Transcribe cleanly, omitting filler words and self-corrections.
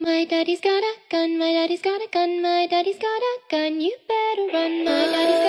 My daddy's got a gun, my daddy's got a gun, my daddy's got a gun, you better run, my daddy's